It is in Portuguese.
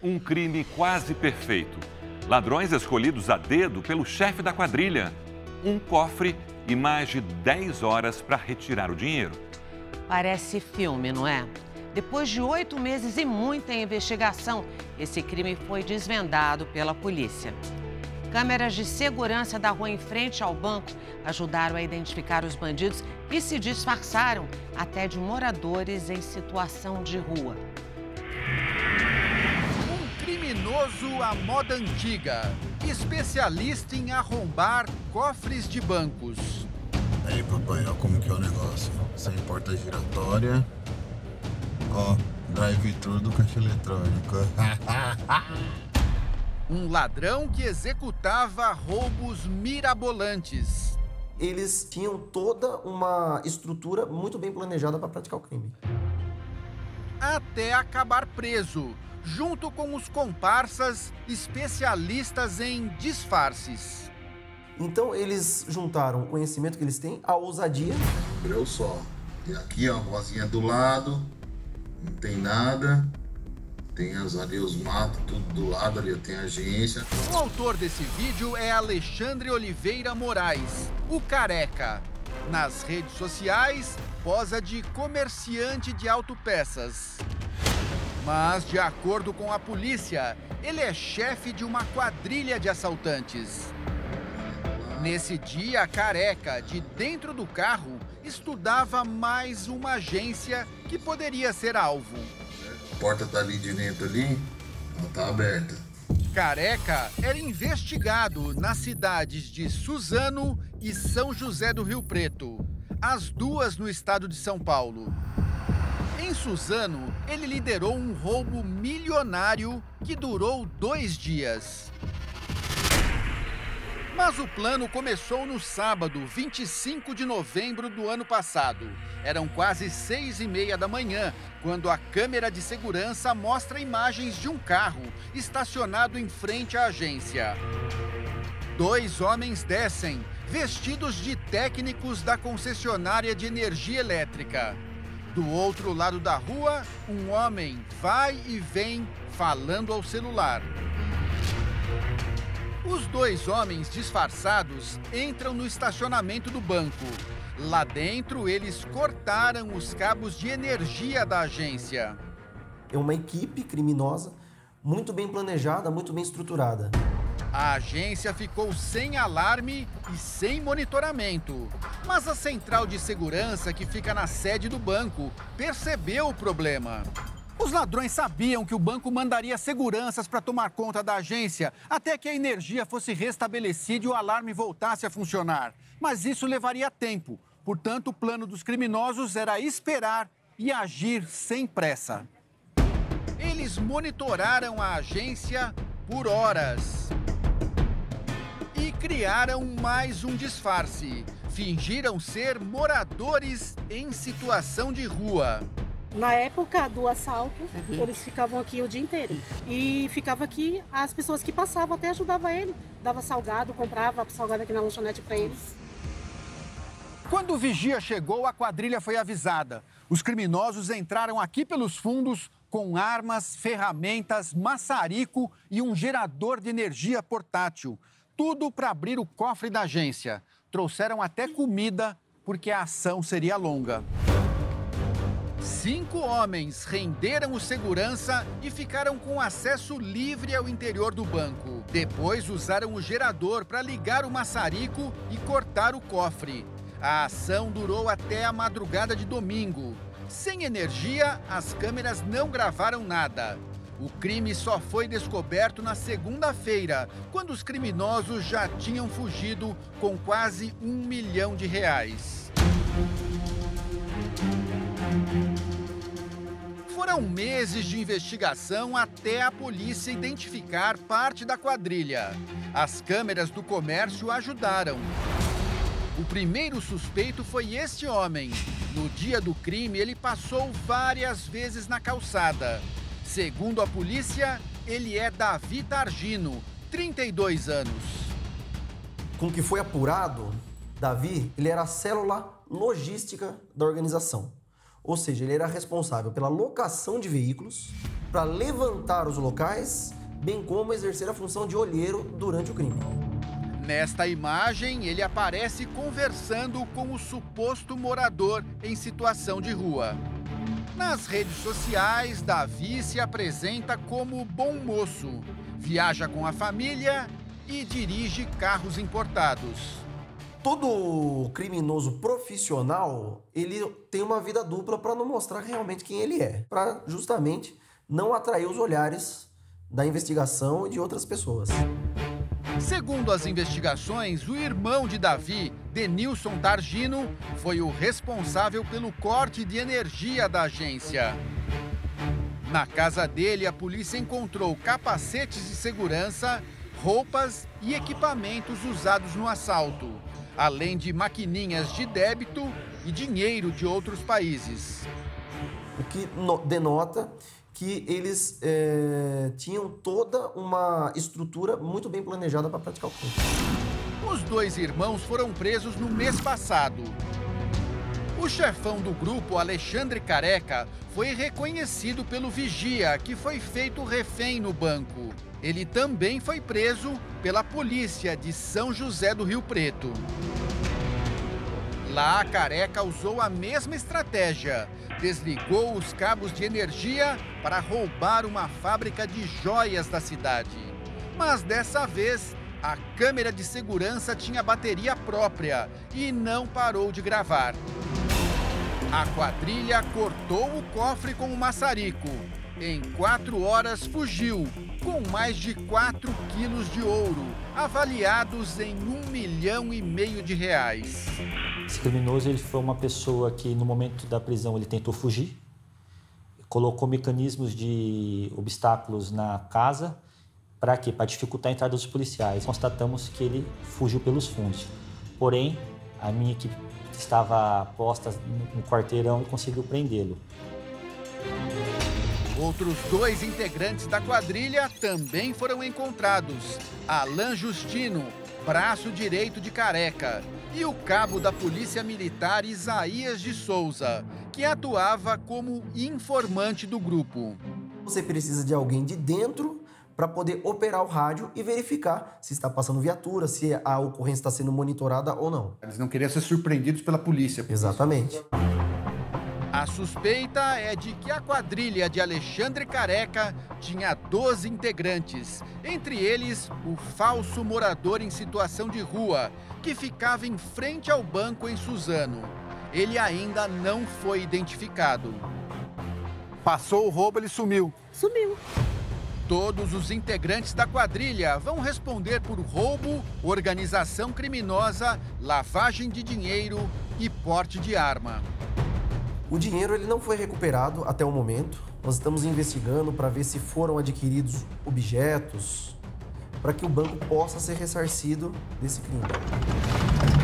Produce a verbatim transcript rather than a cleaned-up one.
Um crime quase perfeito. Ladrões escolhidos a dedo pelo chefe da quadrilha. Um cofre e mais de dez horas para retirar o dinheiro. Parece filme, não é? Depois de oito meses e muita investigação, esse crime foi desvendado pela polícia. Câmeras de segurança da rua em frente ao banco ajudaram a identificar os bandidos que se disfarçaram até de moradores em situação de rua. Um criminoso à moda antiga, especialista em arrombar cofres de bancos. Aí, papai, ó como que é o negócio. Sem porta giratória. Ó, drive-thru do caixa eletrônico. Um ladrão que executava roubos mirabolantes. Eles tinham toda uma estrutura muito bem planejada para praticar o crime. Até acabar preso, junto com os comparsas especialistas em disfarces. Então eles juntaram o conhecimento que eles têm, a ousadia. Olha só, tem aqui ó, a vozinha do lado, não tem nada. Tem as, ali os matos, tudo do lado, ali tem a agência. O autor desse vídeo é Alexandre Oliveira Moraes, o Careca. Nas redes sociais, posa de comerciante de autopeças. Mas, de acordo com a polícia, ele é chefe de uma quadrilha de assaltantes. Nesse dia, Careca, de dentro do carro, estudava mais uma agência que poderia ser alvo. A porta tá ali de dentro ali, ela tá aberta. Careca era investigado nas cidades de Suzano e São José do Rio Preto, as duas no estado de São Paulo. Em Suzano, ele liderou um roubo milionário que durou dois dias. Mas o plano começou no sábado, vinte e cinco de novembro do ano passado. Eram quase seis e meia da manhã, quando a câmera de segurança mostra imagens de um carro estacionado em frente à agência. Dois homens descem, vestidos de técnicos da concessionária de energia elétrica. Do outro lado da rua, um homem vai e vem falando ao celular. Os dois homens disfarçados entram no estacionamento do banco. Lá dentro, eles cortaram os cabos de energia da agência. É uma equipe criminosa muito bem planejada, muito bem estruturada. A agência ficou sem alarme e sem monitoramento. Mas a central de segurança, que fica na sede do banco, percebeu o problema. Os ladrões sabiam que o banco mandaria seguranças para tomar conta da agência até que a energia fosse restabelecida e o alarme voltasse a funcionar. Mas isso levaria tempo. Portanto, o plano dos criminosos era esperar e agir sem pressa. Eles monitoraram a agência por horas. E criaram mais um disfarce. Fingiram ser moradores em situação de rua. Na época do assalto, uhum. eles ficavam aqui o dia inteiro. E ficava aqui, as pessoas que passavam até ajudavam ele. Dava salgado, comprava salgado aqui na lanchonete para eles. Quando o vigia chegou, a quadrilha foi avisada. Os criminosos entraram aqui pelos fundos com armas, ferramentas, maçarico e um gerador de energia portátil. Tudo para abrir o cofre da agência. Trouxeram até comida, porque a ação seria longa. Cinco homens renderam o segurança e ficaram com acesso livre ao interior do banco. Depois usaram o gerador para ligar o maçarico e cortar o cofre. A ação durou até a madrugada de domingo. Sem energia, as câmeras não gravaram nada. O crime só foi descoberto na segunda-feira, quando os criminosos já tinham fugido com quase um milhão de reais. Foram meses de investigação até a polícia identificar parte da quadrilha. As câmeras do comércio ajudaram. O primeiro suspeito foi este homem. No dia do crime, ele passou várias vezes na calçada. Segundo a polícia, ele é Davi Targino, trinta e dois anos. Com o que foi apurado, Davi, ele era a célula logística da organização. Ou seja, ele era responsável pela locação de veículos, para levantar os locais, bem como exercer a função de olheiro durante o crime. Nesta imagem, ele aparece conversando com o suposto morador em situação de rua. Nas redes sociais, Davi se apresenta como bom moço, viaja com a família e dirige carros importados. Todo criminoso profissional, ele tem uma vida dupla para não mostrar realmente quem ele é, para justamente não atrair os olhares da investigação e de outras pessoas. Segundo as investigações, o irmão de Davi, Denilson Targino, foi o responsável pelo corte de energia da agência. Na casa dele, a polícia encontrou capacetes de segurança, roupas e equipamentos usados no assalto, além de maquininhas de débito e dinheiro de outros países. O que denota que eles é, tinham toda uma estrutura muito bem planejada para praticar o crime. Os dois irmãos foram presos no mês passado. O chefão do grupo, Alexandre Careca, foi reconhecido pelo vigia, que foi feito refém no banco. Ele também foi preso pela polícia de São José do Rio Preto. Lá, Careca usou a mesma estratégia. Desligou os cabos de energia para roubar uma fábrica de joias da cidade. Mas dessa vez, a câmera de segurança tinha bateria própria e não parou de gravar. A quadrilha cortou o cofre com o maçarico. Em quatro horas fugiu, com mais de quatro quilos de ouro, avaliados em um milhão e meio de reais. Esse criminoso ele foi uma pessoa que, no momento da prisão, ele tentou fugir, colocou mecanismos de obstáculos na casa. Para quê? Para dificultar a entrada dos policiais. Constatamos que ele fugiu pelos fundos. Porém, a minha equipe estava posta no quarteirão e conseguiu prendê-lo. Outros dois integrantes da quadrilha também foram encontrados. Alan Justino, braço direito de Careca, e o cabo da Polícia Militar Isaías de Souza, que atuava como informante do grupo. Você precisa de alguém de dentro para poder operar o rádio e verificar se está passando viatura, se a ocorrência está sendo monitorada ou não. Eles não queriam ser surpreendidos pela polícia. Exatamente. A suspeita é de que a quadrilha de Alexandre Careca tinha doze integrantes, entre eles o falso morador em situação de rua, que ficava em frente ao banco em Suzano. Ele ainda não foi identificado. Passou o roubo, ele sumiu. Sumiu. Todos os integrantes da quadrilha vão responder por roubo, organização criminosa, lavagem de dinheiro e porte de arma. O dinheiro ele não foi recuperado até o momento. Nós estamos investigando para ver se foram adquiridos objetos para que o banco possa ser ressarcido desse crime.